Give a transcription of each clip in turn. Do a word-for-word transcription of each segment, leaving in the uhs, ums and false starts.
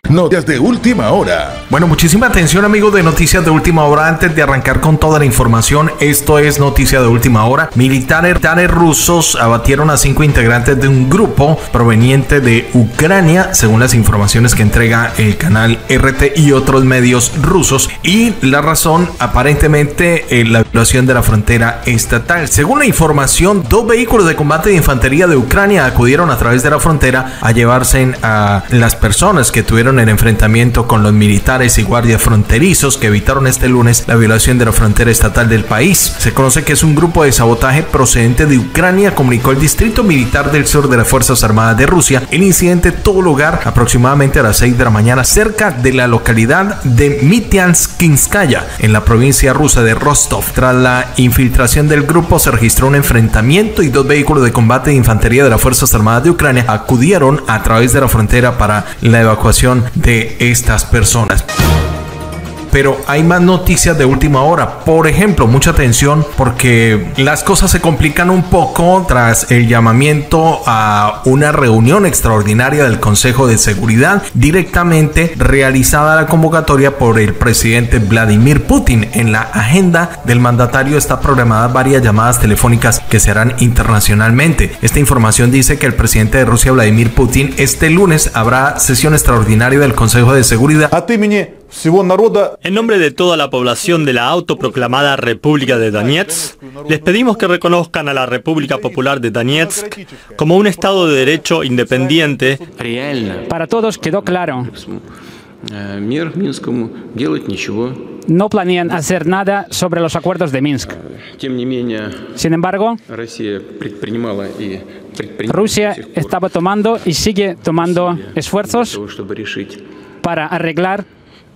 Noticias de última hora. Bueno, muchísima atención, amigos de Noticias de Última Hora. Antes de arrancar con toda la información, esto es Noticia de Última Hora. Militares, militares rusos abatieron a cinco integrantes de un grupo proveniente de Ucrania, según las informaciones que entrega el canal R T y otros medios rusos. Y la razón, aparentemente, eh, la violación de la frontera estatal. Según la información, dos vehículos de combate de infantería de Ucrania acudieron a través de la frontera a llevarse a las personas que tuvieron el enfrentamiento con los militares y guardias fronterizos que evitaron este lunes la violación de la frontera estatal del país. Se conoce que es un grupo de sabotaje procedente de Ucrania, comunicó el Distrito Militar del Sur de las Fuerzas Armadas de Rusia. El incidente tuvo lugar aproximadamente a las seis de la mañana cerca de la localidad de Mitianskaya, en la provincia rusa de Rostov. Tras la infiltración del grupo se registró un enfrentamiento y dos vehículos de combate de infantería de las Fuerzas Armadas de Ucrania acudieron a través de la frontera para la evacuación de estas personas. Pero hay más noticias de última hora. Por ejemplo, mucha atención porque las cosas se complican un poco tras el llamamiento a una reunión extraordinaria del Consejo de Seguridad, directamente realizada la convocatoria por el presidente Vladimir Putin. En la agenda del mandatario está programada varias llamadas telefónicas que se harán internacionalmente. Esta información dice que el presidente de Rusia, Vladimir Putin, este lunes habrá sesión extraordinaria del Consejo de Seguridad. En nombre de toda la población de la autoproclamada República de Donetsk, les pedimos que reconozcan a la República Popular de Donetsk como un Estado de Derecho independiente. Para todos quedó claro. No planean hacer nada sobre los acuerdos de Minsk. Sin embargo, Rusia estaba tomando y sigue tomando esfuerzos para arreglar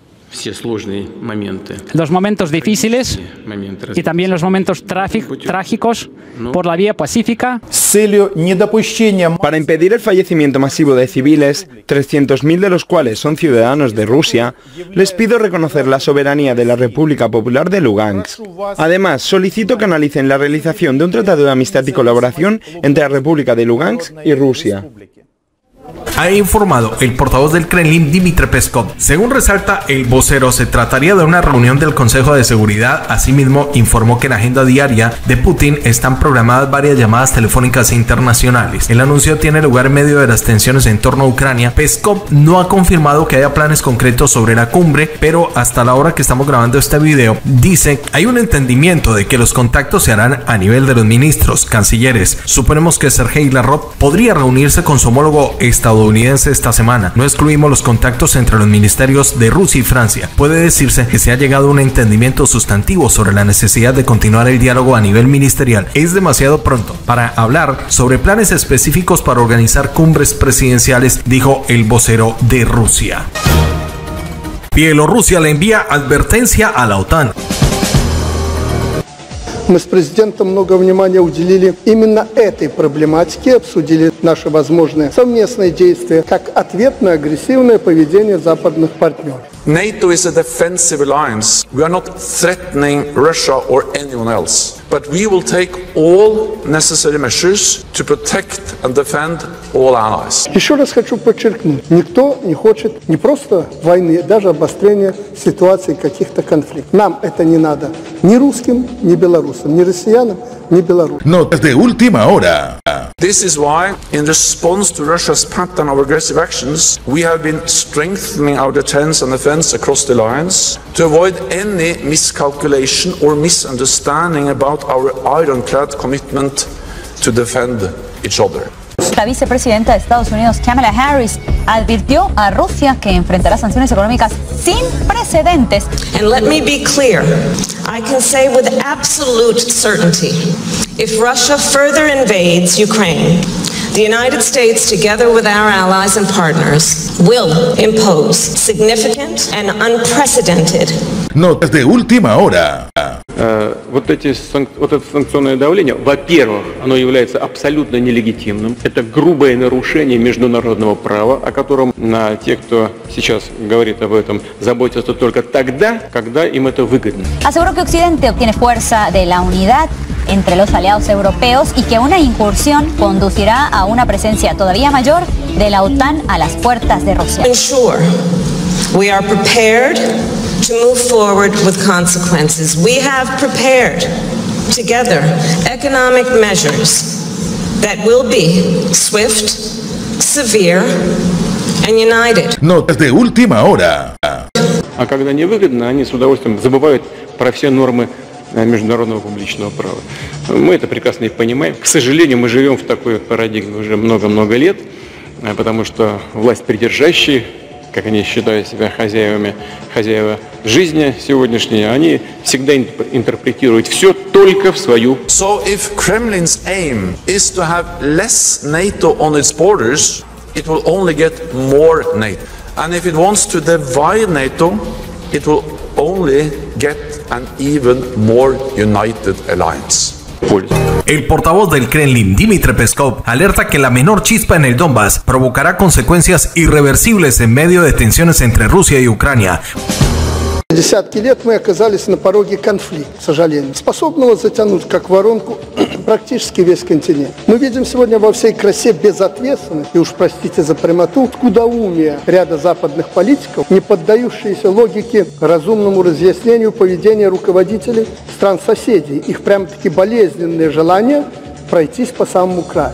los momentos difíciles y también los momentos trágicos por la vía pacífica. Para impedir el fallecimiento masivo de civiles, trescientos mil de los cuales son ciudadanos de Rusia, les pido reconocer la soberanía de la República Popular de Lugansk. Además, solicito que analicen la realización de un tratado de amistad y colaboración entre la República de Lugansk y Rusia. Ha informado el portavoz del Kremlin, Dmitry Peskov. Según resalta el vocero, se trataría de una reunión del Consejo de Seguridad. Asimismo, informó que en la agenda diaria de Putin están programadas varias llamadas telefónicas internacionales. El anuncio tiene lugar en medio de las tensiones en torno a Ucrania. Peskov no ha confirmado que haya planes concretos sobre la cumbre, pero hasta la hora que estamos grabando este video, dice hay un entendimiento de que los contactos se harán a nivel de los ministros, cancilleres. Suponemos que Sergei Lavrov podría reunirse con su homólogo estadounidense esta semana. No excluimos los contactos entre los ministerios de Rusia y Francia. Puede decirse que se ha llegado a un entendimiento sustantivo sobre la necesidad de continuar el diálogo a nivel ministerial. Es demasiado pronto para hablar sobre planes específicos para organizar cumbres presidenciales, dijo el vocero de Rusia. Bielorrusia le envía advertencia a la OTAN. Мы с президентом много внимания уделили именно этой проблематике, обсудили наши возможные совместные действия как ответ на агрессивное поведение западных партнеров. NATO is a defensive alliance. We are not threatening Russia or anyone else, but we will take all necessary measures to protect and defend all allies. Еще раз хочу подчеркнуть, никто не хочет не просто войны, даже обострения ситуации каких-то конфликтов. Нам это не надо ни русским, ни белорусам, ни россиянам, ни белорусам. Noticias de última hora. This is why, in response to Russia's pattern of aggressive actions, we have been strengthening our defense and defense across the alliance to avoid any miscalculation or misunderstanding about our ironclad commitment to defend each other. La vicepresidenta de Estados Unidos, Kamala Harris, advirtió a Rusia que enfrentará sanciones económicas sin precedentes. And let me be clear, I can say with absolute certainty, if Russia further invades Ukraine, the United States, together with our allies and partners, will impose significant and unprecedented. Noticias de última hora. Вот, эти, вот это санкционное давление, во-первых, оно является абсолютно нелегитимным. Это грубое нарушение международного права, о котором на те, кто сейчас говорит об этом, заботятся только тогда, когда им это выгодно. Aseguró que Occidente obtiene fuerza de la unidad entre los aliados europeos y que una incursión conducirá a una presencia todavía mayor de la OTAN a las puertas de Rusia. Ensure We are prepared to move forward with consequences. We have prepared together economic measures that will be swift, severe, and united. Notas de última hora. А когда невыгодно, они с удовольствием забывают про все нормы международного публичного права. Мы это прекрасно и понимаем. К сожалению, мы живем в такой парадигме уже много-много лет, потому что власть придержащие, как они считают себя хозяевами, хозяева жизни сегодняшней, они всегда интерпретируют все только в свою. So if Kremlin's aim is to have less NATO on its borders, it will only get more NATO. And if it wants to divide NATO, it will only get an even more united alliance. El portavoz del Kremlin, Dmitry Peskov, alerta que la menor chispa en el Donbass provocará consecuencias irreversibles en medio de tensiones entre Rusia y Ucrania. Десятки лет мы оказались на пороге конфликта, к сожалению, способного затянуть как воронку практически весь континент. Мы видим сегодня во всей красе безответственность, и уж простите за прямоту, скудоумие ряда западных политиков, не поддающиеся логике разумному разъяснению поведения руководителей стран-соседей, их прямо-таки болезненное желание пройтись по самому краю.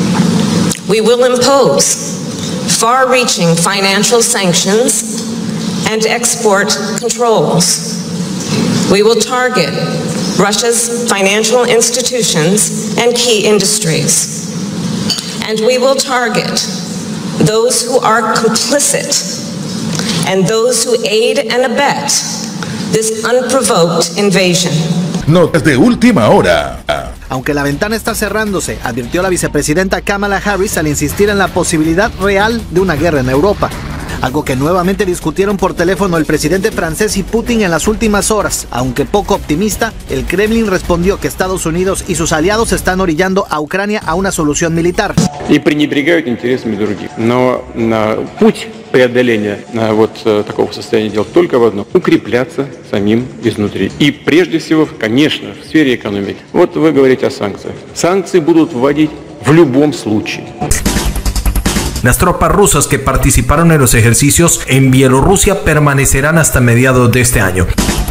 We will impose far-reaching financial sanctions and export controls. We will target Russia's financial institutions and key industries. And we will target those who are complicit and those who aid and abet this unprovoked invasion. Notas de última hora. Aunque la ventana está cerrándose, advirtió la vicepresidenta Kamala Harris al insistir en la posibilidad real de una guerra en Europa. Algo que nuevamente discutieron por teléfono el presidente francés y Putin en las últimas horas. Aunque poco optimista, el Kremlin respondió que Estados Unidos y sus aliados están orillando a Ucrania a una solución militar. И пренебрегают интересами других. Но на путь преодоления на вот такого состояния дел только в одном: укрепляться самим изнутри. И прежде всего, конечно, в сфере экономики. Вот вы говорите о санкциях. Санкции будут вводить в любом случае. Las tropas rusas que participaron en los ejercicios en Bielorrusia permanecerán hasta mediados de este año.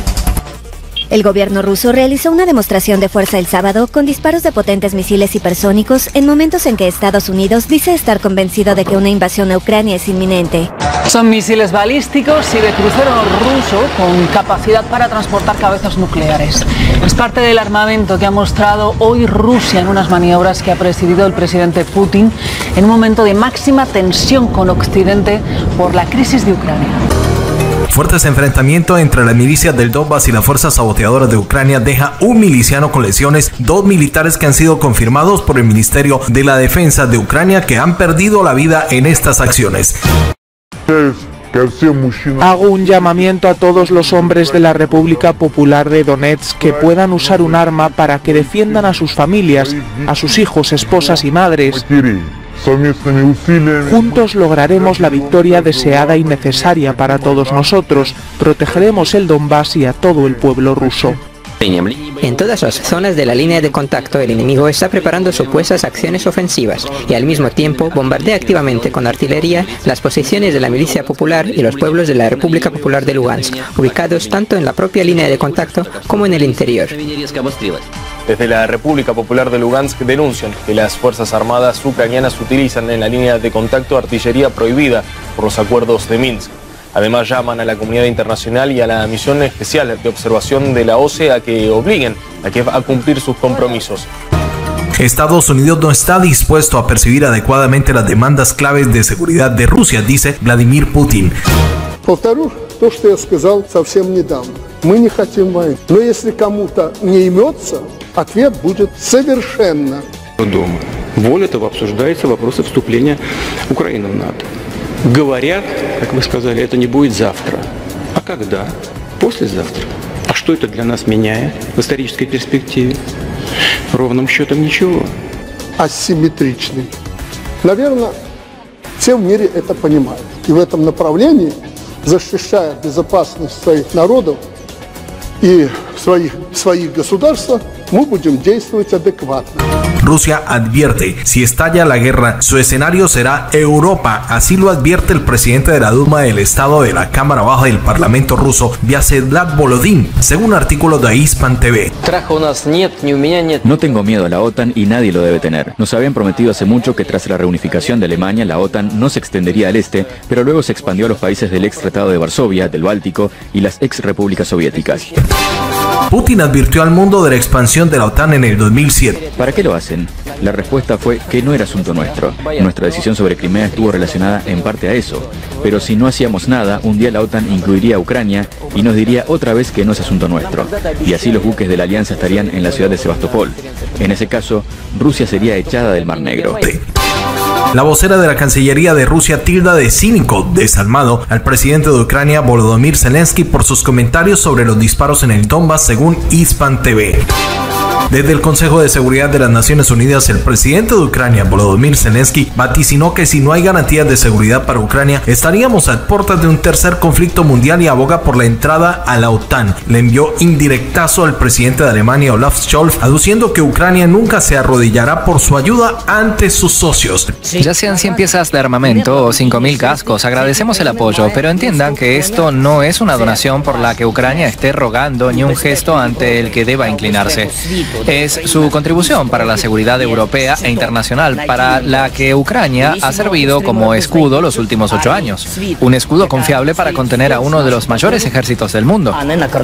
El gobierno ruso realizó una demostración de fuerza el sábado con disparos de potentes misiles hipersónicos en momentos en que Estados Unidos dice estar convencido de que una invasión a Ucrania es inminente. Son misiles balísticos y de crucero ruso con capacidad para transportar cabezas nucleares. Es parte del armamento que ha mostrado hoy Rusia en unas maniobras que ha presidido el presidente Putin en un momento de máxima tensión con Occidente por la crisis de Ucrania. Fuertes enfrentamientos entre las milicias del Donbass y las fuerzas saboteadoras de Ucrania deja un miliciano con lesiones, dos militares que han sido confirmados por el Ministerio de la Defensa de Ucrania que han perdido la vida en estas acciones. Hago un llamamiento a todos los hombres de la República Popular de Donetsk que puedan usar un arma para que defiendan a sus familias, a sus hijos, esposas y madres. Juntos lograremos la victoria deseada y necesaria para todos nosotros. Protegeremos el Donbass y a todo el pueblo ruso. En todas las zonas de la línea de contacto, el enemigo está preparando supuestas acciones ofensivas y al mismo tiempo bombardea activamente con artillería las posiciones de la milicia popular y los pueblos de la República Popular de Lugansk, ubicados tanto en la propia línea de contacto como en el interior. Desde la República Popular de Lugansk denuncian que las Fuerzas Armadas ucranianas utilizan en la línea de contacto artillería prohibida por los acuerdos de Minsk. Además llaman a la comunidad internacional y a la misión especial de observación de la O C E a que obliguen a Kiev a cumplir sus compromisos. Estados Unidos no está dispuesto a percibir adecuadamente las demandas claves de seguridad de Rusia, dice Vladimir Putin. Повторю то, что я сказал совсем недавно. Мы не хотим войны. Но если кому-то не имется, ответ будет совершенно. Дома. Более того, обсуждается вопрос вступления Украины в НАТО. Говорят, как вы сказали, это не будет завтра. А когда? Послезавтра. А что это для нас меняет в исторической перспективе? Ровным счетом ничего. Асимметричный. Наверное, все в мире это понимают. И в этом направлении, защищая безопасность своих народов и своих, своих государств, мы будем действовать адекватно. Rusia advierte, si estalla la guerra, su escenario será Europa. Así lo advierte el presidente de la Duma del Estado de la Cámara Baja del Parlamento ruso, Vyacheslav Volodin, según artículo de Ispan T V. No tengo miedo a la OTAN y nadie lo debe tener. Nos habían prometido hace mucho que tras la reunificación de Alemania, la OTAN no se extendería al este, pero luego se expandió a los países del ex Tratado de Varsovia, del Báltico y las ex repúblicas soviéticas. Putin advirtió al mundo de la expansión de la OTAN en el dos mil siete. ¿Para qué lo hacen? La respuesta fue que no era asunto nuestro. Nuestra decisión sobre Crimea estuvo relacionada en parte a eso. Pero si no hacíamos nada, un día la OTAN incluiría a Ucrania y nos diría otra vez que no es asunto nuestro. Y así los buques de la alianza estarían en la ciudad de Sebastopol. En ese caso, Rusia sería echada del Mar Negro. La vocera de la Cancillería de Rusia tilda de cínico, desalmado al presidente de Ucrania, Volodymyr Zelensky, por sus comentarios sobre los disparos en el Donbass, según Ispan T V. Desde el Consejo de Seguridad de las Naciones Unidas, el presidente de Ucrania, Volodymyr Zelensky, vaticinó que si no hay garantías de seguridad para Ucrania, estaríamos a puertas de un tercer conflicto mundial y aboga por la entrada a la OTAN. Le envió indirectazo al presidente de Alemania, Olaf Scholz, aduciendo que Ucrania nunca se arrodillará por su ayuda ante sus socios. Ya sean cien piezas de armamento o cinco mil cascos, agradecemos el apoyo, pero entiendan que esto no es una donación por la que Ucrania esté rogando ni un gesto ante el que deba inclinarse. Es su contribución para la seguridad europea e internacional, para la que Ucrania ha servido como escudo los últimos ocho años. Un escudo confiable para contener a uno de los mayores ejércitos del mundo.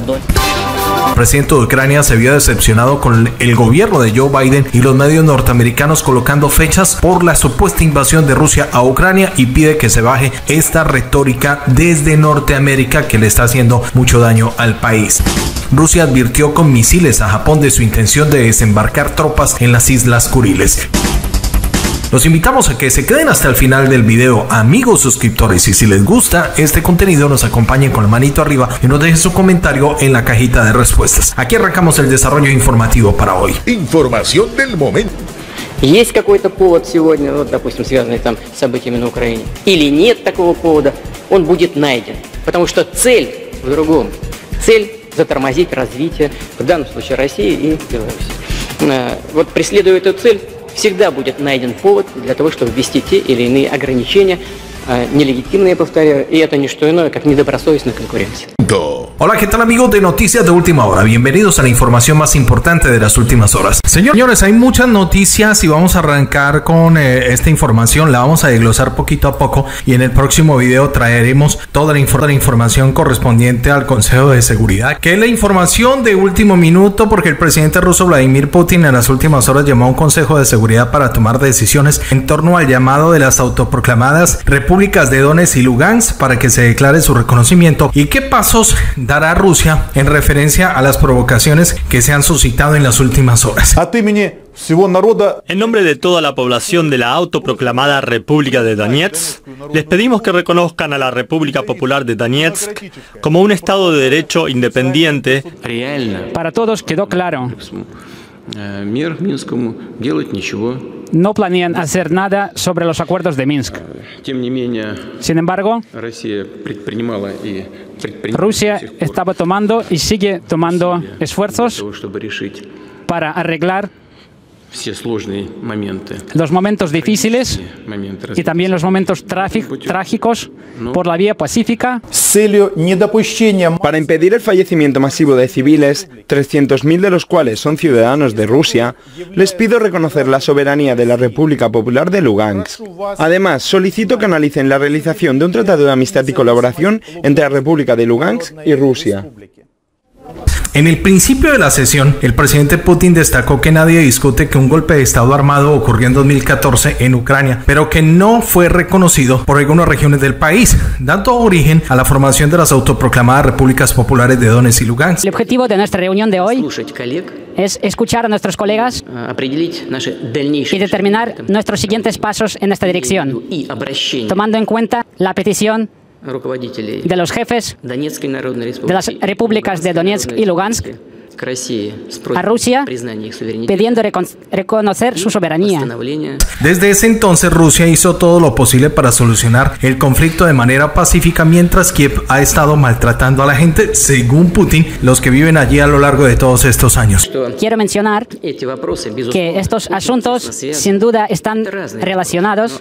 El presidente de Ucrania se vio decepcionado con el gobierno de Joe Biden y los medios norteamericanos colocando fechas por la supuesta invasión de Rusia a Ucrania y pide que se baje esta retórica desde Norteamérica que le está haciendo mucho daño al país. Rusia advirtió con misiles a Japón de su intención de desembarcar tropas en las Islas Kuriles. Los invitamos a que se queden hasta el final del video, amigos suscriptores, y si les gusta este contenido nos acompañen con la manito arriba y nos dejen su comentario en la cajita de respuestas. Aquí arrancamos el desarrollo informativo para hoy. Información del momento. Есть какой-то повод сегодня, вот, допустим, связанный там с событиями на Украине, или нет такого повода, он будет найден, потому что цель в другом. Цель затормозить развитие, в данном случае России и Беларуси. Вот преследуя эту цель, всегда будет найден повод для того, чтобы ввести те или иные ограничения, нелегитимные, повторяю, и это не что иное, как недобросовестная конкуренция. Hola, ¿qué tal amigos de Noticias de Última Hora? Bienvenidos a la información más importante de las últimas horas. Señores, hay muchas noticias y vamos a arrancar con eh, esta información. La vamos a desglosar poquito a poco y en el próximo video traeremos toda la, inf la información correspondiente al Consejo de Seguridad, que es la información de último minuto, porque el presidente ruso Vladimir Putin en las últimas horas llamó a un Consejo de Seguridad para tomar decisiones en torno al llamado de las autoproclamadas repúblicas de Donetsk y Lugansk para que se declare su reconocimiento y qué pasos dará Rusia en referencia a las provocaciones que se han suscitado en las últimas horas. En nombre de toda la población de la autoproclamada República de Donetsk, les pedimos que reconozcan a la República Popular de Donetsk como un Estado de Derecho independiente. Para todos quedó claro. No planean hacer nada sobre los acuerdos de Minsk. Sin embargo, Rusia estaba tomando y sigue tomando esfuerzos para arreglar los momentos difíciles y también los momentos trágicos por la vía pacífica. Para impedir el fallecimiento masivo de civiles, trescientos mil de los cuales son ciudadanos de Rusia, les pido reconocer la soberanía de la República Popular de Lugansk. Además, solicito que analicen la realización de un tratado de amistad y colaboración entre la República de Lugansk y Rusia. En el principio de la sesión, el presidente Putin destacó que nadie discute que un golpe de Estado armado ocurrió en dos mil catorce en Ucrania, pero que no fue reconocido por algunas regiones del país, dando origen a la formación de las autoproclamadas repúblicas populares de Donetsk y Lugansk. El objetivo de nuestra reunión de hoy es escuchar a nuestros colegas y determinar nuestros siguientes pasos en esta dirección, tomando en cuenta la petición de los jefes de las repúblicas de Donetsk y Lugansk a Rusia pidiendo recon reconocer su soberanía. Desde ese entonces Rusia hizo todo lo posible para solucionar el conflicto de manera pacífica, mientras Kiev ha estado maltratando a la gente, según Putin, los que viven allí a lo largo de todos estos años. Quiero mencionar que estos asuntos sin duda están relacionados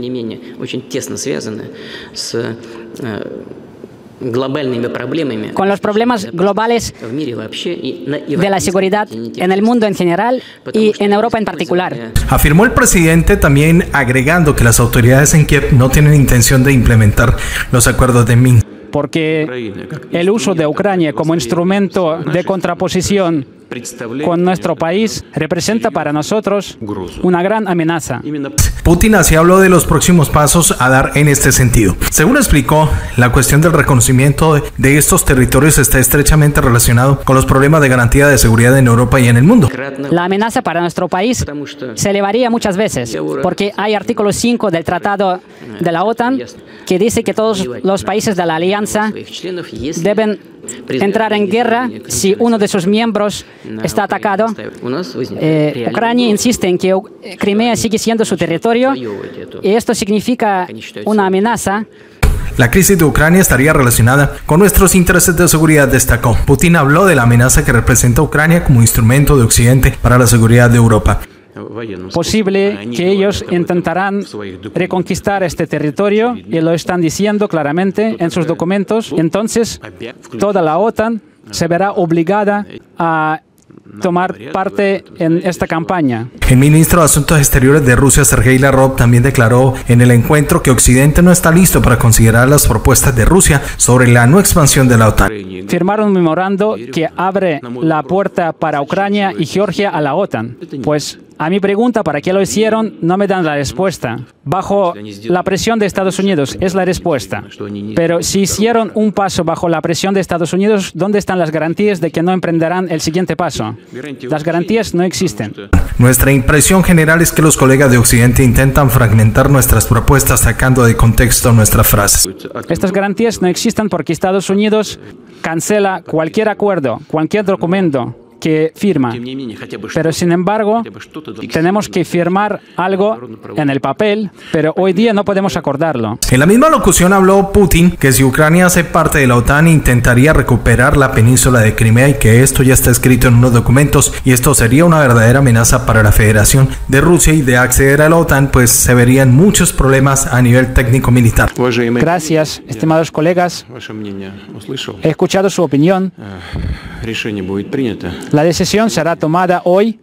con los problemas globales de la seguridad en el mundo en general y en Europa en particular. Afirmó el presidente, también agregando que las autoridades en Kiev no tienen intención de implementar los acuerdos de Minsk. Porque el uso de Ucrania como instrumento de contraposición con nuestro país representa para nosotros una gran amenaza. Putin así habló de los próximos pasos a dar en este sentido. Según explicó, la cuestión del reconocimiento de estos territorios está estrechamente relacionado con los problemas de garantía de seguridad en Europa y en el mundo. La amenaza para nuestro país se elevaría muchas veces, porque hay artículo cinco del Tratado de la OTAN que dice que todos los países de la alianza deben entrar en guerra si uno de sus miembros está atacado. Eh, Ucrania insiste en que Crimea sigue siendo su territorio y esto significa una amenaza. La crisis de Ucrania estaría relacionada con nuestros intereses de seguridad, destacó. Putin habló de la amenaza que representa Ucrania como instrumento de Occidente para la seguridad de Europa. Posible que ellos intentarán reconquistar este territorio y lo están diciendo claramente en sus documentos. Entonces, toda la OTAN se verá obligada a tomar parte en esta campaña. El ministro de Asuntos Exteriores de Rusia, Sergei Lavrov, también declaró en el encuentro que Occidente no está listo para considerar las propuestas de Rusia sobre la no expansión de la OTAN. Firmaron un memorando que abre la puerta para Ucrania y Georgia a la OTAN. Pues a mi pregunta, ¿para qué lo hicieron? No me dan la respuesta. Bajo la presión de Estados Unidos es la respuesta. Pero si hicieron un paso bajo la presión de Estados Unidos, ¿dónde están las garantías de que no emprenderán el siguiente paso? Las garantías no existen. Nuestra impresión general es que los colegas de Occidente intentan fragmentar nuestras propuestas sacando de contexto nuestras frases. Estas garantías no existen porque Estados Unidos cancela cualquier acuerdo, cualquier documento que firma. Pero sin embargo, tenemos que firmar algo en el papel, pero hoy día no podemos acordarlo. En la misma locución habló Putin que si Ucrania hace parte de la OTAN intentaría recuperar la península de Crimea y que esto ya está escrito en unos documentos y esto sería una verdadera amenaza para la Federación de Rusia, y de acceder a la OTAN pues se verían muchos problemas a nivel técnico-militar. Gracias, estimados colegas. He escuchado su opinión. La decisión será tomada hoy.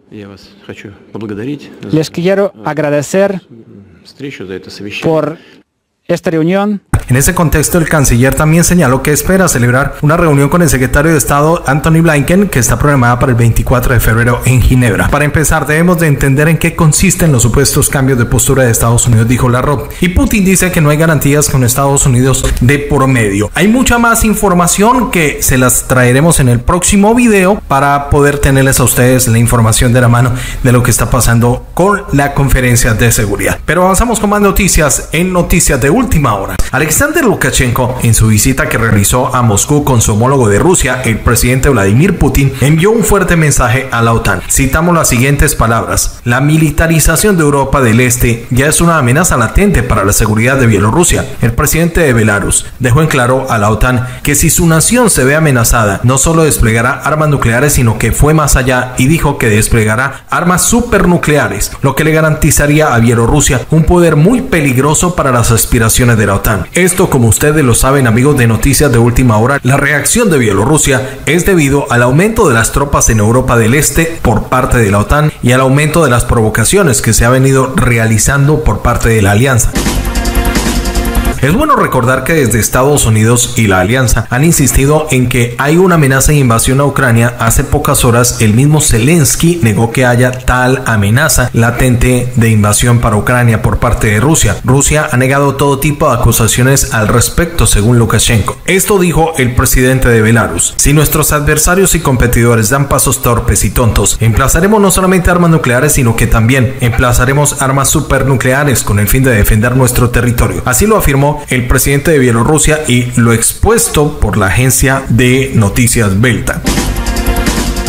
Les quiero agradecer por esta reunión. En ese contexto, el canciller también señaló que espera celebrar una reunión con el secretario de Estado Antony Blinken, que está programada para el veinticuatro de febrero en Ginebra. Para empezar, debemos de entender en qué consisten los supuestos cambios de postura de Estados Unidos, dijo Lavrov. Y Putin dice que no hay garantías con Estados Unidos de por medio. Hay mucha más información que se las traeremos en el próximo video para poder tenerles a ustedes la información de la mano de lo que está pasando con la conferencia de seguridad. Pero avanzamos con más noticias en Noticias de Última Hora. Alexander Lukashenko, en su visita que realizó a Moscú con su homólogo de Rusia, el presidente Vladimir Putin, envió un fuerte mensaje a la OTAN. Citamos las siguientes palabras: la militarización de Europa del Este ya es una amenaza latente para la seguridad de Bielorrusia. El presidente de Belarus dejó en claro a la OTAN que si su nación se ve amenazada, no solo desplegará armas nucleares, sino que fue más allá y dijo que desplegará armas supernucleares, lo que le garantizaría a Bielorrusia un poder muy peligroso para las aspiraciones de la OTAN. Esto, como ustedes lo saben, amigos de Noticias de Última Hora, la reacción de Bielorrusia es debido al aumento de las tropas en Europa del Este por parte de la OTAN y al aumento de las provocaciones que se ha venido realizando por parte de la alianza. Es bueno recordar que desde Estados Unidos y la alianza han insistido en que hay una amenaza de invasión a Ucrania. Hace pocas horas el mismo Zelensky negó que haya tal amenaza latente de invasión para Ucrania por parte de Rusia. Rusia ha negado todo tipo de acusaciones al respecto, según Lukashenko. Esto dijo el presidente de Belarus: si nuestros adversarios y competidores dan pasos torpes y tontos, emplazaremos no solamente armas nucleares, sino que también emplazaremos armas supernucleares con el fin de defender nuestro territorio. Así lo afirmó el presidente de Bielorrusia y lo expuesto por la agencia de noticias Belta.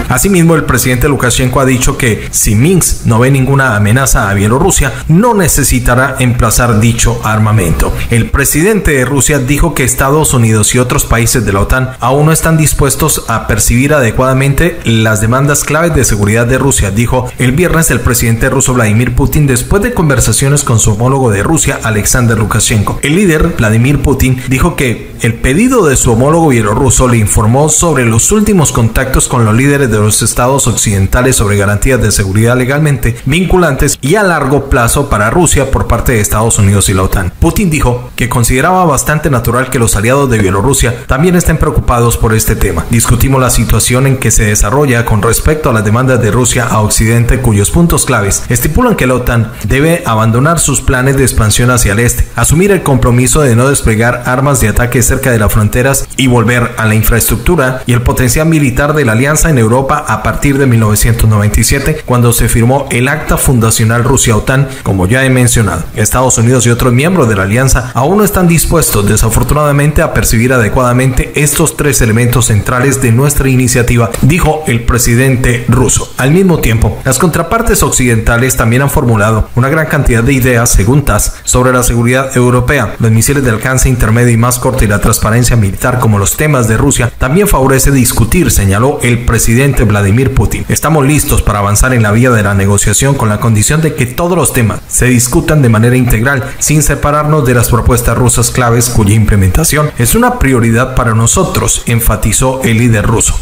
Asimismo, el presidente Lukashenko ha dicho que si Minsk no ve ninguna amenaza a Bielorrusia, no necesitará emplazar dicho armamento. El presidente de Rusia dijo que Estados Unidos y otros países de la OTAN aún no están dispuestos a percibir adecuadamente las demandas claves de seguridad de Rusia, dijo el viernes el presidente ruso Vladimir Putin después de conversaciones con su homólogo de Rusia, Alexander Lukashenko. El líder Vladimir Putin dijo que el pedido de su homólogo bielorruso le informó sobre los últimos contactos con los líderes de los estados occidentales sobre garantías de seguridad legalmente vinculantes y a largo plazo para Rusia por parte de Estados Unidos y la OTAN. Putin dijo que consideraba bastante natural que los aliados de Bielorrusia también estén preocupados por este tema. Discutimos la situación en que se desarrolla con respecto a las demandas de Rusia a Occidente, cuyos puntos claves estipulan que la OTAN debe abandonar sus planes de expansión hacia el este, asumir el compromiso de no desplegar armas de ataque cerca de las fronteras y volver a la infraestructura y el potencial militar de la alianza en Europa a partir de mil novecientos noventa y siete, cuando se firmó el acta fundacional Rusia-OTAN. Como ya he mencionado, Estados Unidos y otros miembros de la alianza aún no están dispuestos, desafortunadamente, a percibir adecuadamente estos tres elementos centrales de nuestra iniciativa, dijo el presidente ruso. Al mismo tiempo, las contrapartes occidentales también han formulado una gran cantidad de ideas, según T A S S, sobre la seguridad europea, los misiles de alcance intermedio y más corto y la transparencia militar como los temas de Rusia también favorece discutir, señaló el presidente Vladimir Putin. Estamos listos para avanzar en la vía de la negociación con la condición de que todos los temas se discutan de manera integral, sin separarnos de las propuestas rusas claves cuya implementación es una prioridad para nosotros, enfatizó el líder ruso.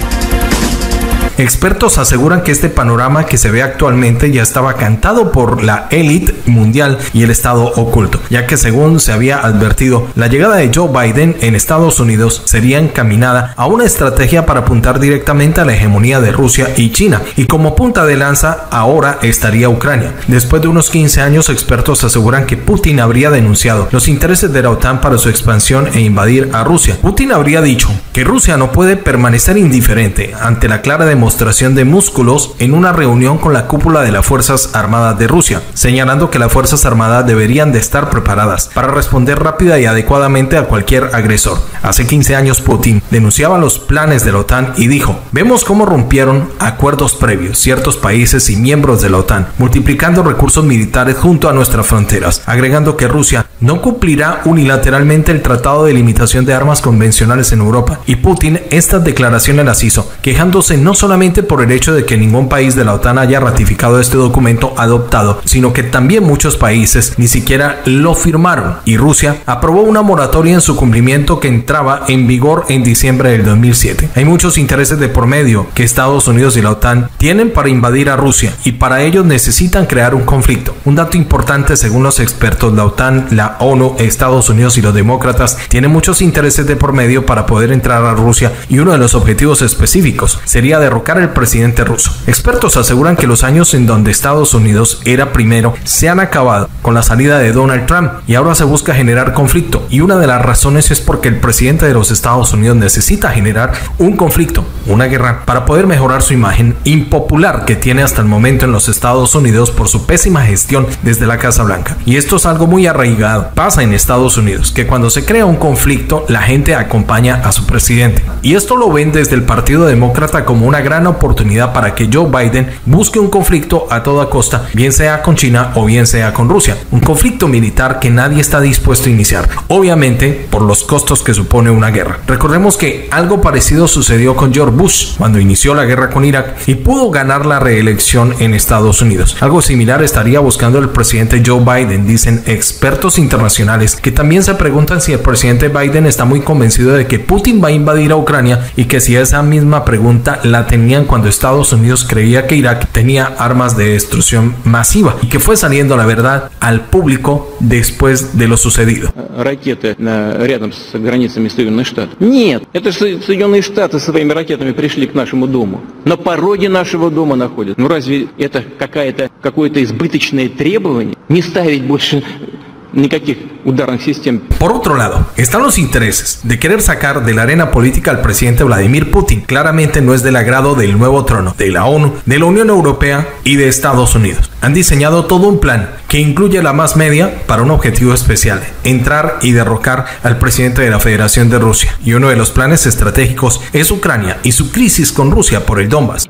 Expertos aseguran que este panorama que se ve actualmente ya estaba cantado por la élite mundial y el Estado oculto, ya que según se había advertido, la llegada de Joe Biden en Estados Unidos sería encaminada a una estrategia para apuntar directamente a la hegemonía de Rusia y China, y como punta de lanza ahora estaría Ucrania. Después de unos quince años, expertos aseguran que Putin habría denunciado los intereses de la OTAN para su expansión e invadir a Rusia. Putin habría dicho que Rusia no puede permanecer indiferente ante la clara demostración de músculos en una reunión con la cúpula de las Fuerzas Armadas de Rusia, señalando que las Fuerzas Armadas deberían de estar preparadas para responder rápida y adecuadamente a cualquier agresor. Hace quince años Putin denunciaba los planes de la OTAN y dijo: vemos cómo rompieron acuerdos previos ciertos países y miembros de la OTAN, multiplicando recursos militares junto a nuestras fronteras, agregando que Rusia no cumplirá unilateralmente el Tratado de Limitación de Armas Convencionales en Europa. Y Putin estas declaraciones las hizo quejándose no solamente por el hecho de que ningún país de la OTAN haya ratificado este documento adoptado, sino que también muchos países ni siquiera lo firmaron, y Rusia aprobó una moratoria en su cumplimiento que entraba en vigor en diciembre del dos mil siete. Hay muchos intereses de por medio que Estados Unidos y la OTAN tienen para invadir a Rusia, y para ello necesitan crear un conflicto. Un dato importante, según los expertos, la OTAN, la ONU, Estados Unidos y los demócratas tienen muchos intereses de por medio para poder entrar a Rusia, y uno de los objetivos específicos sería derrocar al presidente ruso. Expertos aseguran que los años en donde Estados Unidos era primero se han acabado con la salida de Donald Trump, y ahora se busca generar conflicto, y una de las razones es porque el presidente de los Estados Unidos necesita generar un conflicto, una guerra, para poder mejorar su imagen impopular que tiene hasta el momento en los Estados Unidos por su pésima gestión desde la Casa Blanca. Y esto es algo muy arraigado. Pasa en Estados Unidos que cuando se crea un conflicto, la gente acompaña a su presidente, y esto lo ven desde el Partido Demócrata como una gran oportunidad para que Joe Biden busque un conflicto a toda costa, bien sea con China o bien sea con Rusia, un conflicto militar que nadie está dispuesto a iniciar, obviamente por los costos que supone una guerra. Recordemos que algo parecido sucedió con George Bush cuando inició la guerra con Irak y pudo ganar la reelección en Estados Unidos. Algo similar estaría buscando el presidente Joe Biden, dicen expertos internacionales, que también se preguntan si el presidente Biden está muy convencido de que Putin va a invadir a Ucrania, y que si esa misma pregunta la tenían cuando Estados Unidos creía que Irak tenía armas de destrucción masiva, y que fue saliendo la verdad al público después de lo sucedido. Ракеты рядом с границами Соединенных Штатов. Нет, это же Соединенные Штаты своими ракетами пришли к нашему дому. На пороге нашего дома находят. Ну разве это какая-то какое-то избыточное требование? Не ставить больше Por otro lado, están los intereses de querer sacar de la arena política al presidente Vladimir Putin. Claramente no es del agrado del nuevo trono, de la ONU, de la Unión Europea y de Estados Unidos. Han diseñado todo un plan que incluye la más media para un objetivo especial: entrar y derrocar al presidente de la Federación de Rusia. Y uno de los planes estratégicos es Ucrania y su crisis con Rusia por el Donbass.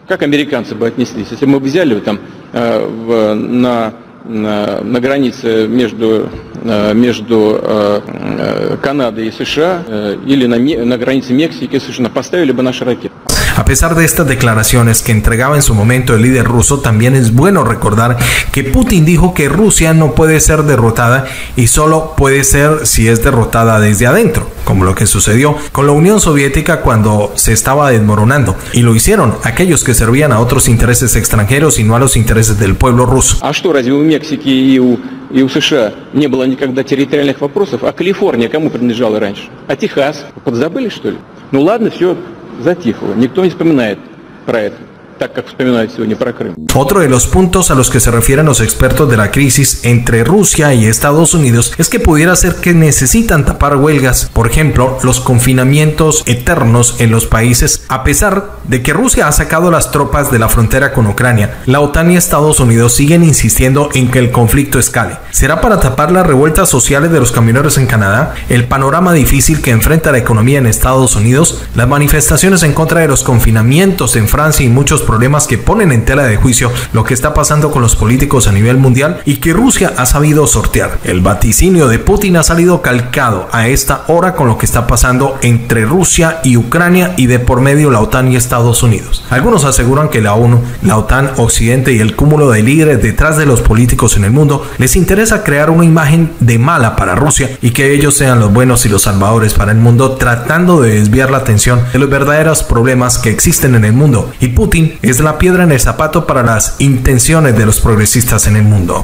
На, на границе между, между Канадой и США или на, на границе Мексики и США поставили бы наши ракеты. A pesar de estas declaraciones que entregaba en su momento el líder ruso, también es bueno recordar que Putin dijo que Rusia no puede ser derrotada y solo puede ser si es derrotada desde adentro, como lo que sucedió con la Unión Soviética cuando se estaba desmoronando, y lo hicieron aquellos que servían a otros intereses extranjeros y no a los intereses del pueblo ruso. А что, разве у Мексики и у, и у США не было никогда территориальных вопросов? А Калифорния кому принадлежала раньше? А Техас? Подзабыли, что ли? Ну ладно, все затихло. Никто не вспоминает про это. Otro de los puntos a los que se refieren los expertos de la crisis entre Rusia y Estados Unidos es que pudiera ser que necesitan tapar huelgas, por ejemplo, los confinamientos eternos en los países. A pesar de que Rusia ha sacado las tropas de la frontera con Ucrania, la OTAN y Estados Unidos siguen insistiendo en que el conflicto escale. ¿Será para tapar las revueltas sociales de los camioneros en Canadá, el panorama difícil que enfrenta la economía en Estados Unidos, las manifestaciones en contra de los confinamientos en Francia y muchos problemas que ponen en tela de juicio lo que está pasando con los políticos a nivel mundial y que Rusia ha sabido sortear? El vaticinio de Putin ha salido calcado a esta hora con lo que está pasando entre Rusia y Ucrania y de por medio la OTAN y Estados Unidos. Algunos aseguran que la ONU, la OTAN, Occidente y el cúmulo de líderes detrás de los políticos en el mundo les interesa crear una imagen de mala para Rusia y que ellos sean los buenos y los salvadores para el mundo, tratando de desviar la atención de los verdaderos problemas que existen en el mundo. Y Putin es la piedra en el zapato para las intenciones de los progresistas en el mundo.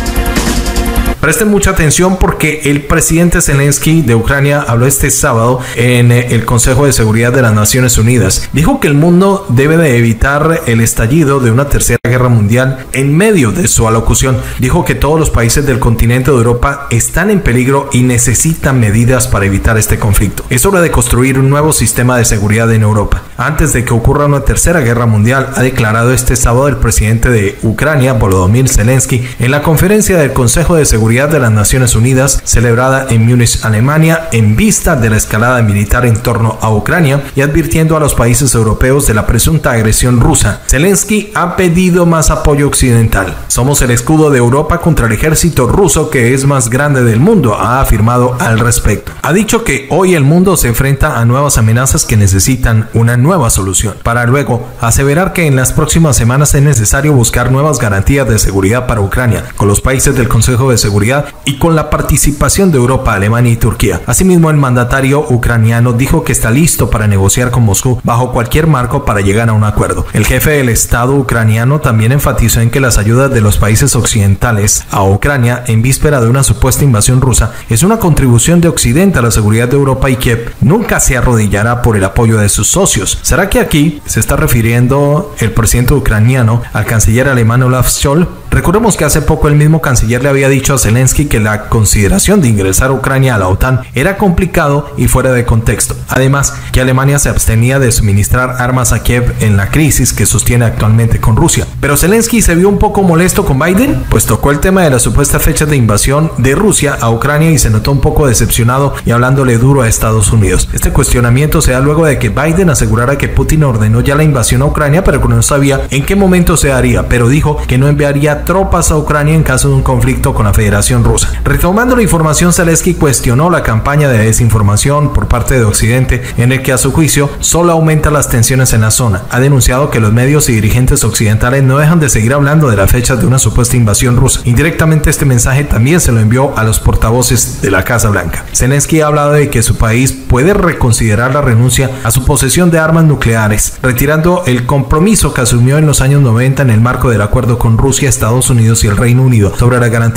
Presten mucha atención porque el presidente Zelensky de Ucrania habló este sábado en el Consejo de Seguridad de las Naciones Unidas. Dijo que el mundo debe de evitar el estallido de una tercera guerra mundial. En medio de su alocución, dijo que todos los países del continente de Europa están en peligro y necesitan medidas para evitar este conflicto. Es hora de construir un nuevo sistema de seguridad en Europa antes de que ocurra una tercera guerra mundial, ha declarado este sábado el presidente de Ucrania, Volodymyr Zelensky, en la conferencia del Consejo de Seguridad de las Naciones Unidas celebrada en Múnich, Alemania, en vista de la escalada militar en torno a Ucrania y advirtiendo a los países europeos de la presunta agresión rusa. Zelensky ha pedido más apoyo occidental. Somos el escudo de Europa contra el ejército ruso que es más grande del mundo, ha afirmado al respecto. Ha dicho que hoy el mundo se enfrenta a nuevas amenazas que necesitan una nueva solución, para luego aseverar que en las próximas semanas es necesario buscar nuevas garantías de seguridad para Ucrania, con los países del Consejo de Seguridad y con la participación de Europa, Alemania y Turquía. Asimismo, el mandatario ucraniano dijo que está listo para negociar con Moscú bajo cualquier marco para llegar a un acuerdo. El jefe del Estado ucraniano también enfatizó en que las ayudas de los países occidentales a Ucrania en víspera de una supuesta invasión rusa es una contribución de Occidente a la seguridad de Europa y Kiev nunca se arrodillará por el apoyo de sus socios. ¿Será que aquí se está refiriendo el presidente ucraniano al canciller alemán Olaf Scholz? Recordemos que hace poco el mismo canciller le había dicho a Zelensky que la consideración de ingresar a Ucrania a la OTAN era complicado y fuera de contexto. Además, que Alemania se abstenía de suministrar armas a Kiev en la crisis que sostiene actualmente con Rusia. Pero Zelensky se vio un poco molesto con Biden, pues tocó el tema de las supuestas fechas de invasión de Rusia a Ucrania y se notó un poco decepcionado y hablándole duro a Estados Unidos. Este cuestionamiento se da luego de que Biden asegurara que Putin ordenó ya la invasión a Ucrania, pero que no sabía en qué momento se haría, pero dijo que no enviaría tropas a Ucrania en caso de un conflicto con la Federación Rusa. Retomando la información, Zelensky cuestionó la campaña de desinformación por parte de Occidente, en el que a su juicio solo aumenta las tensiones en la zona. Ha denunciado que los medios y dirigentes occidentales no dejan de seguir hablando de las fechas de una supuesta invasión rusa. Indirectamente este mensaje también se lo envió a los portavoces de la Casa Blanca. Zelensky ha hablado de que su país puede reconsiderar la renuncia a su posesión de armas nucleares, retirando el compromiso que asumió en los años noventa en el marco del acuerdo con Rusia, Estados Unidos y el Reino Unido sobre las garantías de seguridad.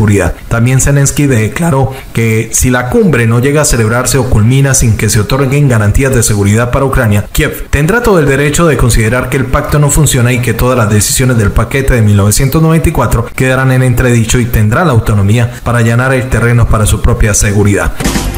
seguridad. También Zelensky declaró que si la cumbre no llega a celebrarse o culmina sin que se otorguen garantías de seguridad para Ucrania, Kiev tendrá todo el derecho de considerar que el pacto no funciona y que todas las decisiones del paquete de mil novecientos noventa y cuatro quedarán en entredicho y tendrá la autonomía para allanar el terreno para su propia seguridad.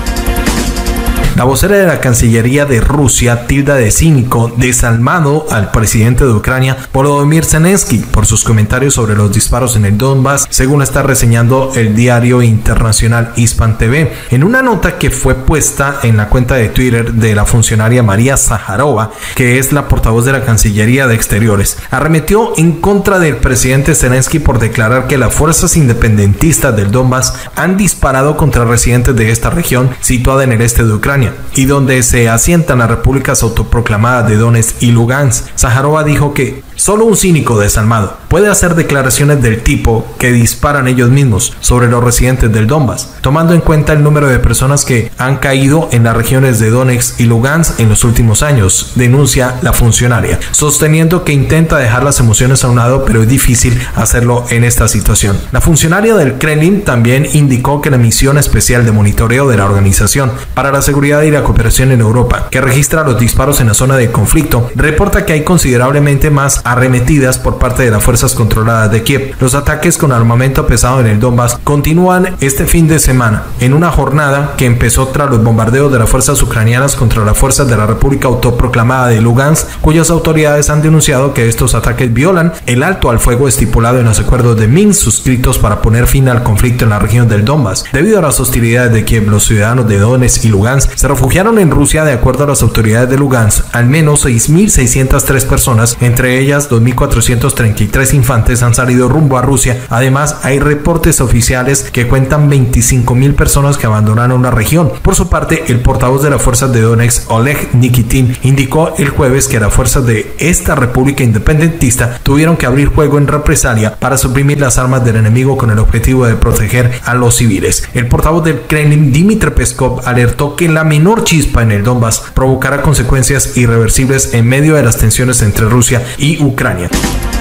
La vocera de la Cancillería de Rusia tilda de cínico, desalmado al presidente de Ucrania, Volodymyr Zelensky, por sus comentarios sobre los disparos en el Donbass, según está reseñando el diario internacional Hispan T V. En una nota que fue puesta en la cuenta de Twitter de la funcionaria María Zaharova, que es la portavoz de la Cancillería de Exteriores, arremetió en contra del presidente Zelensky por declarar que las fuerzas independentistas del Donbass han disparado contra residentes de esta región situada en el este de Ucrania y donde se asientan las repúblicas autoproclamadas de Donetsk y Lugansk. Zaharova dijo que solo un cínico desalmado puede hacer declaraciones del tipo que disparan ellos mismos sobre los residentes del Donbass, tomando en cuenta el número de personas que han caído en las regiones de Donetsk y Lugansk en los últimos años, denuncia la funcionaria, sosteniendo que intenta dejar las emociones a un lado, pero es difícil hacerlo en esta situación. La funcionaria del Kremlin también indicó que la misión especial de monitoreo de la Organización para la Seguridad y la Cooperación en Europa, que registra los disparos en la zona de conflicto, reporta que hay considerablemente más arremetidas por parte de las fuerzas controladas de Kiev. Los ataques con armamento pesado en el Donbass continúan este fin de semana, en una jornada que empezó tras los bombardeos de las fuerzas ucranianas contra las fuerzas de la República Autoproclamada de Lugansk, cuyas autoridades han denunciado que estos ataques violan el alto al fuego estipulado en los acuerdos de Minsk suscritos para poner fin al conflicto en la región del Donbass. Debido a las hostilidades de Kiev, los ciudadanos de Donetsk y Lugansk se refugiaron en Rusia. De acuerdo a las autoridades de Lugansk, al menos seis mil seiscientas tres personas, entre ellas dos mil cuatrocientos treinta y tres infantes, han salido rumbo a Rusia. Además, hay reportes oficiales que cuentan veinticinco mil personas que abandonaron la región. Por su parte, el portavoz de las fuerzas de Donetsk, Oleg Nikitin, indicó el jueves que las fuerzas de esta república independentista tuvieron que abrir fuego en represalia para suprimir las armas del enemigo con el objetivo de proteger a los civiles. El portavoz del Kremlin, Dmitry Peskov, alertó que la menor chispa en el Donbass provocará consecuencias irreversibles en medio de las tensiones entre Rusia y Ucrania.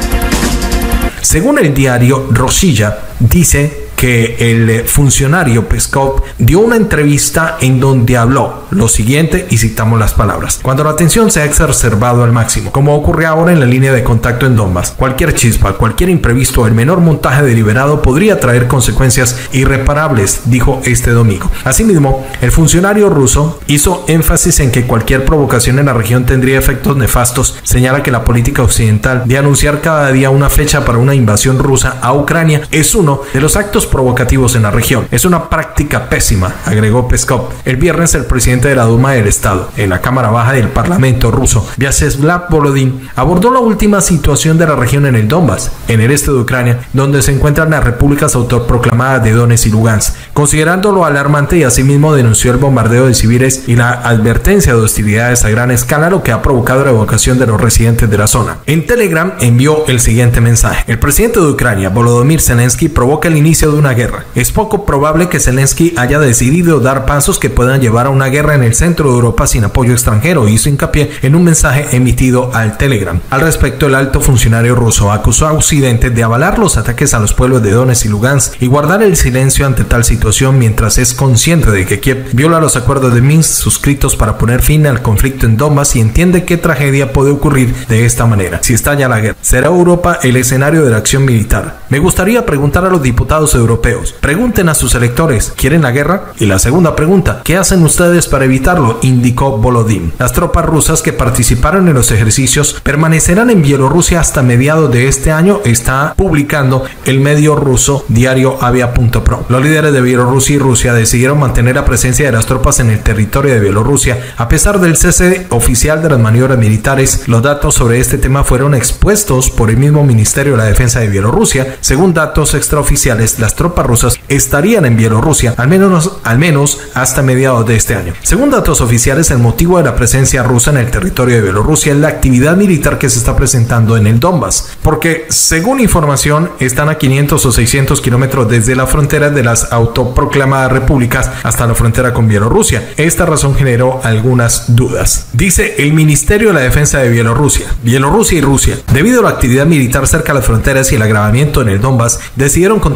Según el diario Rossiya, dice que el funcionario Peskov dio una entrevista en donde habló lo siguiente, y citamos las palabras: cuando la tensión se ha exacerbado al máximo, como ocurre ahora en la línea de contacto en Donbass, cualquier chispa, cualquier imprevisto o el menor montaje deliberado podría traer consecuencias irreparables, dijo este domingo. Asimismo, el funcionario ruso hizo énfasis en que cualquier provocación en la región tendría efectos nefastos. Señala que la política occidental de anunciar cada día una fecha para una invasión rusa a Ucrania es uno de los actos provocativos en la región. Es una práctica pésima, agregó Peskov. El viernes, el presidente de la Duma del Estado, en la Cámara Baja del Parlamento ruso, Vyacheslav Volodin, abordó la última situación de la región en el Donbass, en el este de Ucrania, donde se encuentran las repúblicas autoproclamadas de Donetsk y Lugansk, considerándolo alarmante, y asimismo denunció el bombardeo de civiles y la advertencia de hostilidades a gran escala, lo que ha provocado la evacuación de los residentes de la zona. En Telegram envió el siguiente mensaje: el presidente de Ucrania, Volodymyr Zelensky, provoca el inicio de una guerra. Es poco probable que Zelensky haya decidido dar pasos que puedan llevar a una guerra en el centro de Europa sin apoyo extranjero, hizo hincapié en un mensaje emitido al Telegram. Al respecto, el alto funcionario ruso acusó a Occidente de avalar los ataques a los pueblos de Donetsk y Lugansk y guardar el silencio ante tal situación, mientras es consciente de que Kiev viola los acuerdos de Minsk suscritos para poner fin al conflicto en Donbass y entiende qué tragedia puede ocurrir de esta manera. Si estalla la guerra, ¿será Europa el escenario de la acción militar? Me gustaría preguntar a los diputados europeos, pregunten a sus electores, ¿quieren la guerra? Y la segunda pregunta, ¿qué hacen ustedes para evitarlo?, indicó Volodin. Las tropas rusas que participaron en los ejercicios permanecerán en Bielorrusia hasta mediados de este año, está publicando el medio ruso diario Avia punto pro. Los líderes de Bielorrusia y Rusia decidieron mantener la presencia de las tropas en el territorio de Bielorrusia a pesar del cese oficial de las maniobras militares. Los datos sobre este tema fueron expuestos por el mismo Ministerio de la Defensa de Bielorrusia. Según datos extraoficiales, las tropas rusas estarían en Bielorrusia al menos, al menos hasta mediados de este año. Según datos oficiales, el motivo de la presencia rusa en el territorio de Bielorrusia es la actividad militar que se está presentando en el Donbass, porque según información están a quinientos o seiscientos kilómetros desde la frontera de las autoproclamadas repúblicas hasta la frontera con Bielorrusia. Esta razón generó algunas dudas. Dice el Ministerio de la Defensa de Bielorrusia: Bielorrusia y Rusia, debido a la actividad militar cerca de las fronteras y el agravamiento en el Donbass, decidieron continuar con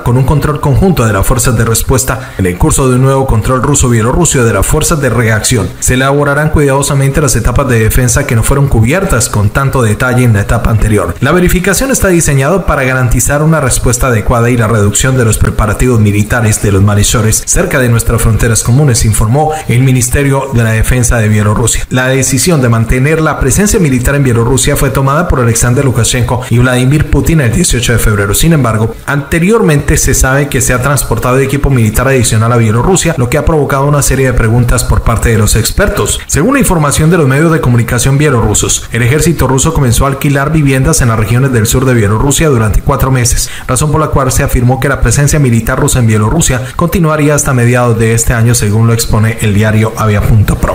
con un control conjunto de las fuerzas de respuesta en el curso de un nuevo control ruso-bielorruso de las fuerzas de reacción. Se elaborarán cuidadosamente las etapas de defensa que no fueron cubiertas con tanto detalle en la etapa anterior. La verificación está diseñada para garantizar una respuesta adecuada y la reducción de los preparativos militares de los malhechores cerca de nuestras fronteras comunes, informó el Ministerio de la Defensa de Bielorrusia. La decisión de mantener la presencia militar en Bielorrusia fue tomada por Alexander Lukashenko y Vladimir Putin el dieciocho de febrero. Sin embargo, anteriormente se sabe que se ha transportado equipo militar adicional a Bielorrusia, lo que ha provocado una serie de preguntas por parte de los expertos. Según la información de los medios de comunicación bielorrusos, el ejército ruso comenzó a alquilar viviendas en las regiones del sur de Bielorrusia durante cuatro meses, razón por la cual se afirmó que la presencia militar rusa en Bielorrusia continuaría hasta mediados de este año, según lo expone el diario Avia punto pro.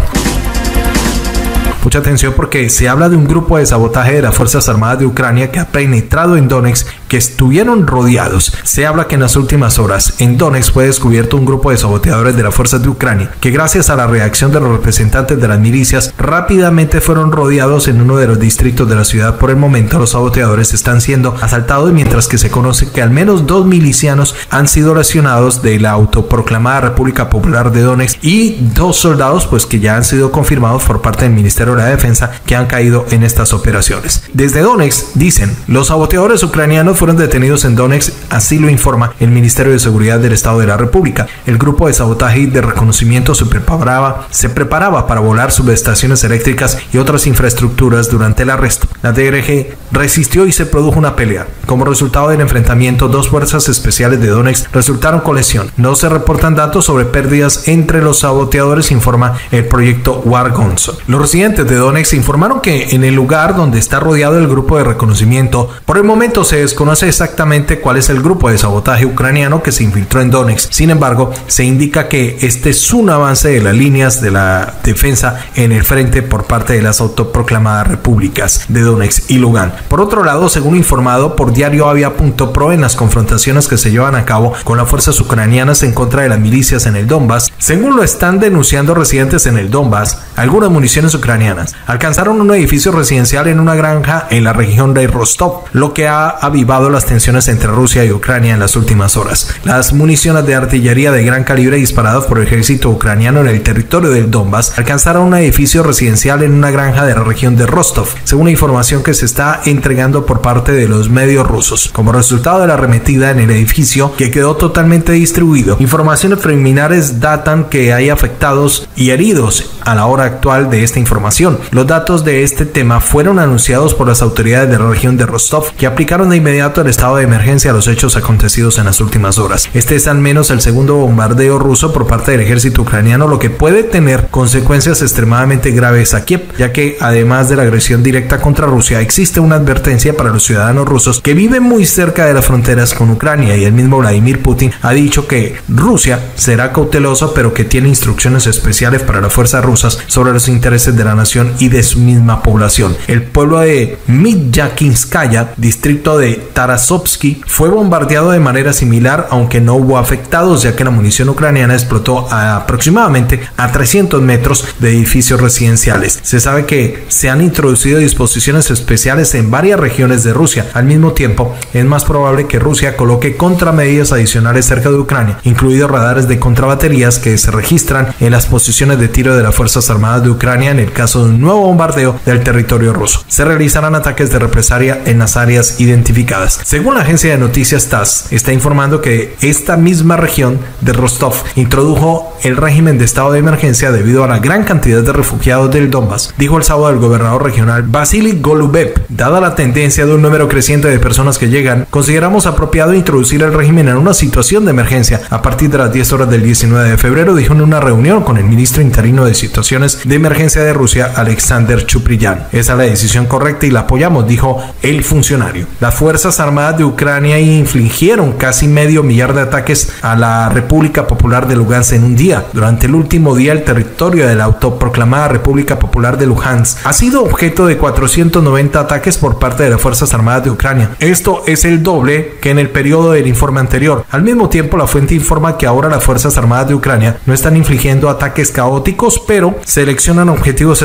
Mucha atención porque se habla de un grupo de sabotaje de las Fuerzas Armadas de Ucrania que ha penetrado en Donetsk, que estuvieron rodeados. Se habla que en las últimas horas en Donetsk fue descubierto un grupo de saboteadores de las fuerzas de Ucrania que, gracias a la reacción de los representantes de las milicias, rápidamente fueron rodeados en uno de los distritos de la ciudad. Por el momento los saboteadores están siendo asaltados, mientras que se conoce que al menos dos milicianos han sido lesionados de la autoproclamada República Popular de Donetsk y dos soldados pues que ya han sido confirmados por parte del Ministerio de la Defensa que han caído en estas operaciones. Desde Donetsk dicen, los saboteadores ucranianos fueron detenidos en Donetsk, así lo informa el Ministerio de Seguridad del Estado de la República. El grupo de sabotaje y de reconocimiento se preparaba, se preparaba para volar subestaciones eléctricas y otras infraestructuras durante el arresto. La D R G resistió y se produjo una pelea. Como resultado del enfrentamiento, dos fuerzas especiales de Donetsk resultaron con lesión. No se reportan datos sobre pérdidas entre los saboteadores, informa el proyecto Wargonzo. Los residentes de Donetsk informaron que en el lugar donde está rodeado el grupo de reconocimiento, por el momento se desconoce exactamente cuál es el grupo de sabotaje ucraniano que se infiltró en Donetsk. Sin embargo, se indica que este es un avance de las líneas de la defensa en el frente por parte de las autoproclamadas repúblicas de Donetsk y Lugansk. Por otro lado, según informado por diario Avia punto pro, en las confrontaciones que se llevan a cabo con las fuerzas ucranianas en contra de las milicias en el Donbass, según lo están denunciando residentes en el Donbass, algunas municiones ucranianas alcanzaron un edificio residencial en una granja en la región de Rostov, lo que ha avivado las tensiones entre Rusia y Ucrania en las últimas horas. Las municiones de artillería de gran calibre disparadas por el ejército ucraniano en el territorio del Donbass alcanzaron un edificio residencial en una granja de la región de Rostov, según la información que se está entregando por parte de los medios rusos. Como resultado de la arremetida en el edificio, que quedó totalmente distribuido, informaciones preliminares datan que hay afectados y heridos a la hora actual de esta información. Los datos de este tema fueron anunciados por las autoridades de la región de Rostov, que aplicaron de inmediato el estado de emergencia a los hechos acontecidos en las últimas horas. Este es al menos el segundo bombardeo ruso por parte del ejército ucraniano, lo que puede tener consecuencias extremadamente graves a Kiev, ya que además de la agresión directa contra Rusia, existe una advertencia para los ciudadanos rusos que viven muy cerca de las fronteras con Ucrania, y el mismo Vladimir Putin ha dicho que Rusia será cauteloso, pero que tiene instrucciones especiales para las fuerzas rusas sobre los intereses de la nación y de su misma población. El pueblo de Midyakinskaya, distrito de Tarasovsky, fue bombardeado de manera similar, aunque no hubo afectados, ya que la munición ucraniana explotó a aproximadamente a trescientos metros de edificios residenciales. Se sabe que se han introducido disposiciones especiales en varias regiones de Rusia. Al mismo tiempo, es más probable que Rusia coloque contramedidas adicionales cerca de Ucrania, incluidos radares de contrabaterías que se registran en las posiciones de tiro de las Fuerzas Armadas de Ucrania en el caso de un nuevo bombardeo del territorio ruso. Se realizarán ataques de represalia en las áreas identificadas. Según la agencia de noticias TASS, está informando que esta misma región de Rostov introdujo el régimen de estado de emergencia debido a la gran cantidad de refugiados del Donbass, dijo el sábado el gobernador regional Vasily Golubev. Dada la tendencia de un número creciente de personas que llegan, consideramos apropiado introducir el régimen en una situación de emergencia a partir de las diez horas del diecinueve de febrero, dijo en una reunión con el ministro interino de Situaciones de Emergencia de Rusia, Alexander Chupryan. Esa es la decisión correcta y la apoyamos, dijo el funcionario. Las Fuerzas Armadas de Ucrania infligieron casi medio millar de ataques a la República Popular de Lugansk en un día. Durante el último día, el territorio de la autoproclamada República Popular de Lugansk ha sido objeto de cuatrocientos noventa ataques por parte de las Fuerzas Armadas de Ucrania. Esto es el doble que en el periodo del informe anterior. Al mismo tiempo, la fuente informa que ahora las Fuerzas Armadas de Ucrania no están infligiendo ataques caóticos, pero seleccionan objetivos específicos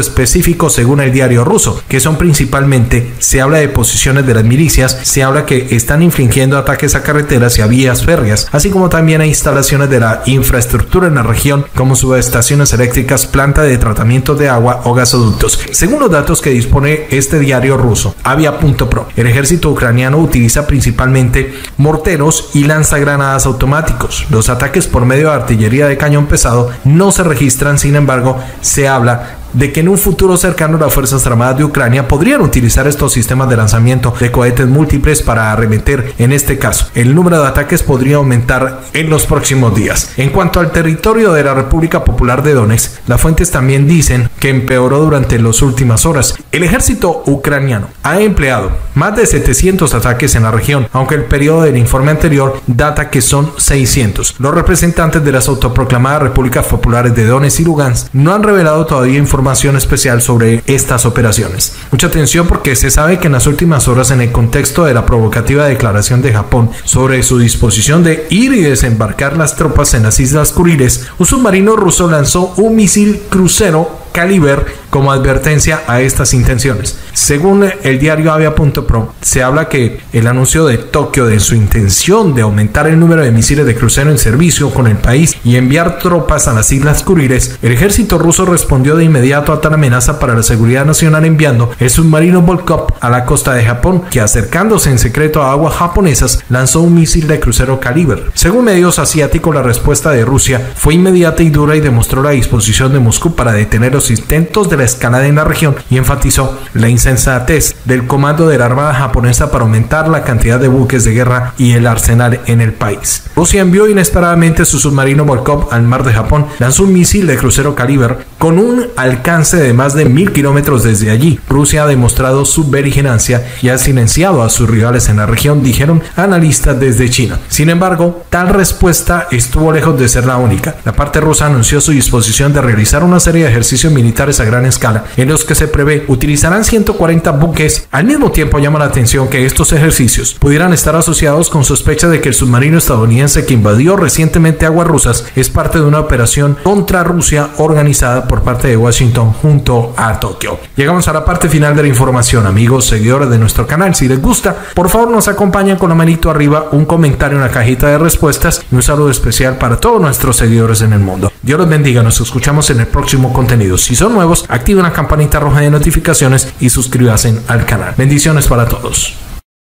específicos según el diario ruso, que son principalmente, se habla de posiciones de las milicias, se habla que están infringiendo ataques a carreteras y a vías férreas, así como también a instalaciones de la infraestructura en la región, como subestaciones eléctricas, planta de tratamiento de agua o gasoductos. Según los datos que dispone este diario ruso, Avia punto pro, el ejército ucraniano utiliza principalmente morteros y lanzagranadas automáticos. Los ataques por medio de artillería de cañón pesado no se registran, sin embargo, se habla de que en un futuro cercano las Fuerzas Armadas de Ucrania podrían utilizar estos sistemas de lanzamiento de cohetes múltiples para arremeter. En este caso, el número de ataques podría aumentar en los próximos días. En cuanto al territorio de la República Popular de Donetsk, las fuentes también dicen que empeoró durante las últimas horas. El ejército ucraniano ha empleado más de setecientos ataques en la región, aunque el periodo del informe anterior data que son seiscientos. Los representantes de las autoproclamadas Repúblicas Populares de Donetsk y Lugansk no han revelado todavía información información especial sobre estas operaciones. Mucha atención, porque se sabe que en las últimas horas, en el contexto de la provocativa declaración de Japón sobre su disposición de ir y desembarcar las tropas en las Islas Kuriles, un submarino ruso lanzó un misil crucero Caliber como advertencia a estas intenciones. Según el diario Avia punto pro, se habla que el anuncio de Tokio de su intención de aumentar el número de misiles de crucero en servicio con el país y enviar tropas a las Islas Kuriles, el ejército ruso respondió de inmediato a tal amenaza para la seguridad nacional, enviando el submarino Volkov a la costa de Japón, que, acercándose en secreto a aguas japonesas, lanzó un misil de crucero Caliber. Según medios asiáticos, la respuesta de Rusia fue inmediata y dura y demostró la disposición de Moscú para detener los intentos de la escalada en la región, y enfatizó la insensatez del comando de la Armada japonesa para aumentar la cantidad de buques de guerra y el arsenal en el país. Rusia envió inesperadamente su submarino Volkov al mar de Japón, lanzó un misil de crucero Caliber con un alcance de más de mil kilómetros desde allí. Rusia ha demostrado su beligerancia y ha silenciado a sus rivales en la región, dijeron analistas desde China. Sin embargo, tal respuesta estuvo lejos de ser la única. La parte rusa anunció su disposición de realizar una serie de ejercicios militares a gran escala, en los que se prevé utilizarán ciento cuarenta buques. Al mismo tiempo, llama la atención que estos ejercicios pudieran estar asociados con sospecha de que el submarino estadounidense que invadió recientemente aguas rusas es parte de una operación contra Rusia organizada por parte de Washington junto a Tokio. Llegamos a la parte final de la información, amigos seguidores de nuestro canal. Si les gusta, por favor nos acompañan con la manito arriba, un comentario en la cajita de respuestas y un saludo especial para todos nuestros seguidores en el mundo. Dios los bendiga, nos escuchamos en el próximo contenido. Si son nuevos, activen la campanita roja de notificaciones y suscríbanse al canal. Bendiciones para todos.